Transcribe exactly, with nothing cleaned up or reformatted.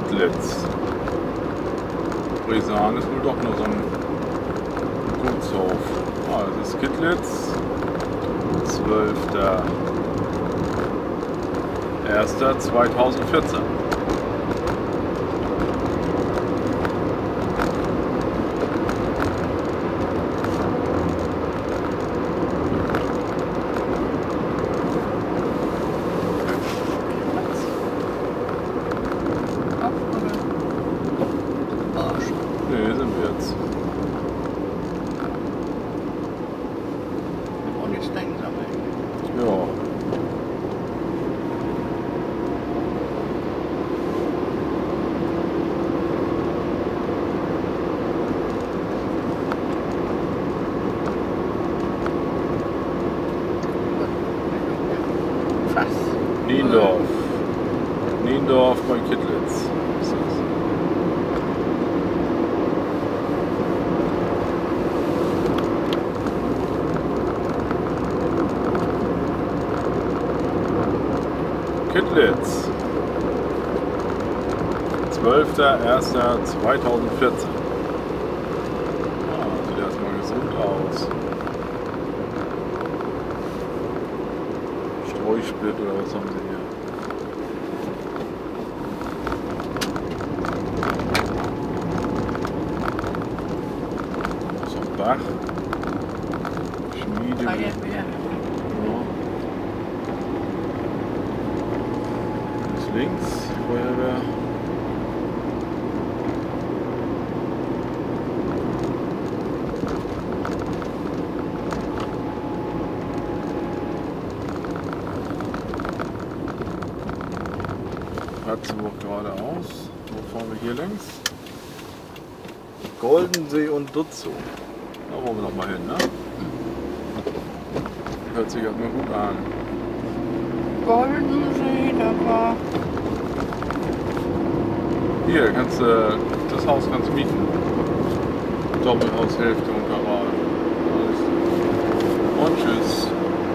Kittlitz. Bresan ist wohl doch nur so ein Gutshof. Ah, das ist Kittlitz. zwölfter erster zweitausendvierzehn. Nee, sind wir jetzt. Und jetzt denken sie aber. Ja. Fast. Niendorf. Niendorf bei Kittlitz. Ist das. Kittlitz. zwölfter erster zweitausendvierzehn. Ah, sieht erstmal gesund aus. Streusplit oder was haben sie hier? So ein Bach. Schmiede. Feuerwehr. Ja. Bis links, Feuerwehr. Ratzeburg geradeaus. Wo fahren wir hier längs? Goldensee und Dutzow. Da wollen wir noch mal hin, ne? Hört sich erstmal gut an. Goldensee, da war. Hier kannst du, das Haus kannst du mieten. Doppelhaushälfte und Garage. Alles. Und tschüss.